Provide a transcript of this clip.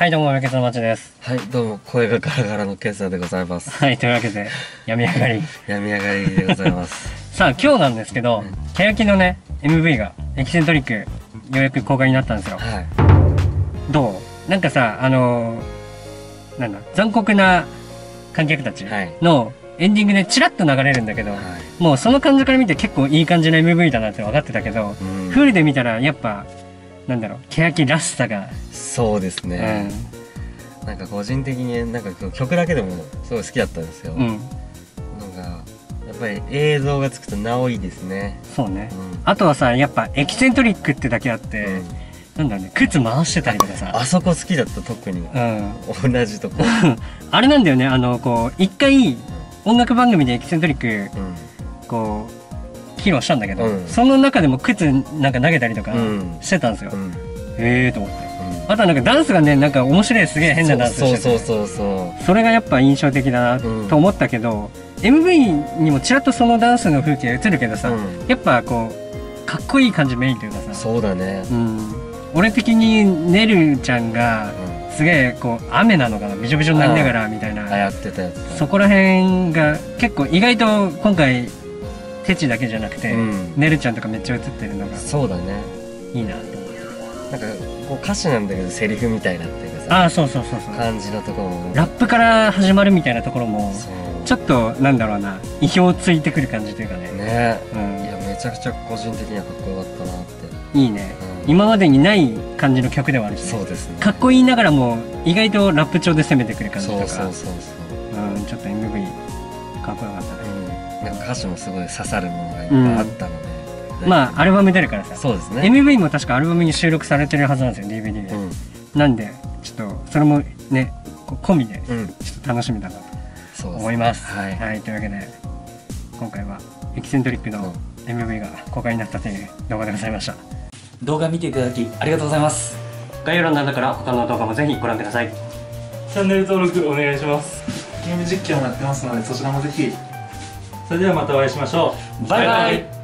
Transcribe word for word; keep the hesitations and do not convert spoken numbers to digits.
はい、どうも、めけつのまちです。 はい、どうも、声がガラガラのケンサーでございます。 はい、というわけで、病み上がり。 病み上がりでございます。 さあ、今日なんですけど、ケヤキのね、エムブイ が、エキセントリック、ようやく公開になったんですよ。はい。どう？なんかさ、あのー、なんだ、残酷な観客たちのエンディングでチラッと流れるんだけど、はい、もうその感じから見て結構いい感じの エムブイ だなって分かってたけど、うん、フルで見たらやっぱ、なんだろう、ケヤキらしさが。 そうですね。うん、なんか個人的になんか曲だけでもすごい好きだったんですよ。うん、なんかやっぱり映像がつくとなおいいですね。 そうね。うん、あとはさ、やっぱエキセントリックってだけあって、うん、なんだろうね、靴回してたりとかさ。 あそこ好きだった特に。うん。同じとこ。 あれなんだよね、あのこう一回音楽番組でエキセントリック、うん、こう披露したんだけど、うん、その中でも靴なんか投げたりとかしてたんですよ。うん、へえと思って。あとはなんかダンスがね、なんか面白い、すげえ変なダンスしてて、そうそうそうそう、それがやっぱ印象的だなと思ったけど、うん、エムブイ にもちらっとそのダンスの風景映るけどさ、うん、やっぱこうかっこいい感じメインというかさ、 そうだね、 うん、俺的にねるちゃんがすげえこう雨なのかな、びしょびしょになりながらみたいな、 やってたやつ、 そこら辺が結構意外と今回テチだけじゃなくて、うん、ねるちゃんとかめっちゃ映ってるのが、 そうだね、 いいなと思って。なんかこう歌詞なんだけどセリフみたいなっていうかさ、あ、そうそうそうそう、 感じのところもラップから始まるみたいなところもちょっとなんだろうな、意表ついてくる感じというかね。ね、うん、いやめちゃくちゃ個人的にはかっこよかったなって。いいね、うん、今までにない感じの曲ではあるし、ね、そうですね、かっこいいながらも意外とラップ調で攻めてくる感じとか、そうそうそうそう、うん、ちょっと エムブイ かっこよかったね。 うん、なんか歌詞もすごい刺さるものがいっぱいあったので、うんまあアルバム出るからさ、 そうですね、 エムブイ も確かアルバムに収録されてるはずなんですよ、 ディーブイディー で、うん、なんでちょっとそれもね込みでちょっと楽しみだなと思います。はい、はい、というわけで今回はエキセントリックの エムブイ が公開になったという動画でございました。動画見ていただきありがとうございます。概要欄などから他の動画もぜひご覧ください。 チャンネル登録お願いします。ゲーム実況もやってますのでそちらもぜひ。それではまたお会いしましょう。 バイバイ。